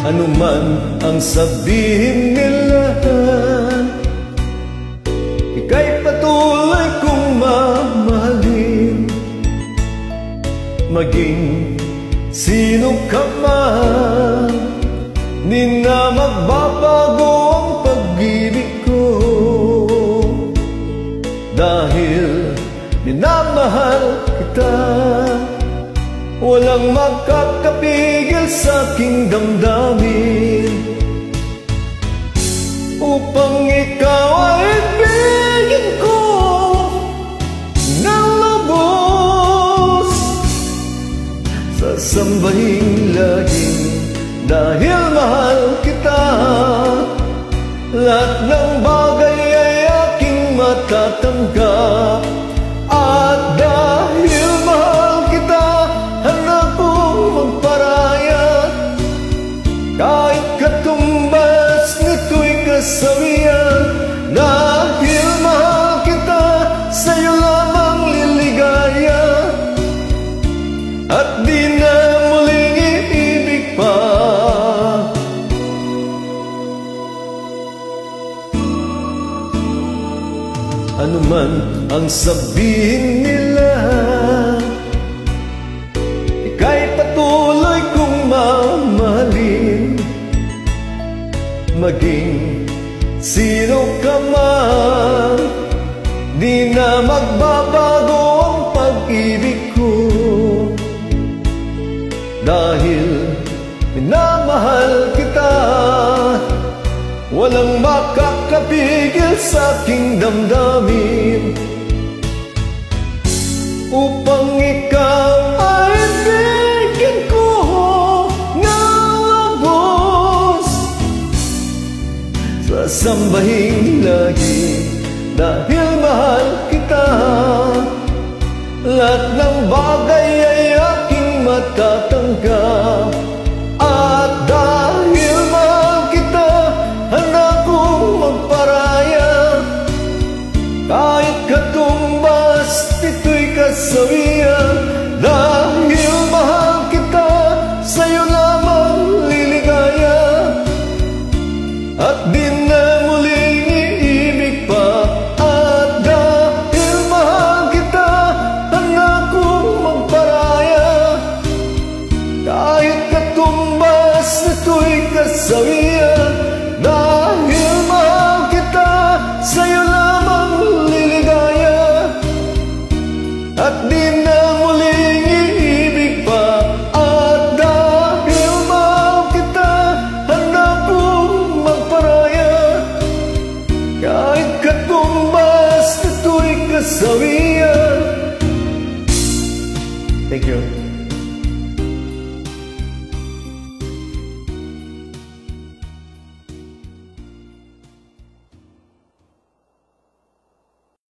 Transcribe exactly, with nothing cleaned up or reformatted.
Ano man ang sabihin nila, ika'y patuloy kong mamahalin. Maging sino ka man, di na magbabago ang pag-ibig ko. Dahil minamahal kita, walang makakapigil sa aking damdamin. Upang ikaw ay ibigin ko ng lubos, sasambahin laging dahil mahal kita. Lahat ng bagay ay aking matatanggap, at dahil mahal kita, hanap kong magparaya. Kahit katumbas nito'y kasawian, dahil mahal kita, sa'yo lamang liligaya. At di na muling iibig pa. Ano man ang sabihin nila, ika'y patuloy kong mamahalin. Maging sino ka man, di na magbabago ang pag-ibig ko. Dahil minamahal kita, walang makakapigil sa aking damdamin. Upang ikaw ay bigyan ko ng lubos, sasambahin lagi dahil mahal kita. Lahat ng bagay ay aking matatanggap, at dahil mahal kita, handa kong magparaya. Kahit katumbas nito'y kasawian, dahil mahal kita, sa'yo lamang liligaya. At di na muling iibig pa. At dahil mahal kita, handa kong magparaya. Kahit katumbas nito'y kasawian, dahil mahal kita, sa'yo lamang liligaya. At di na muling iibig pa. At dahil mahal kita, handa kong magparaya. Kahit katumbas nito'y kasawian. Thank you.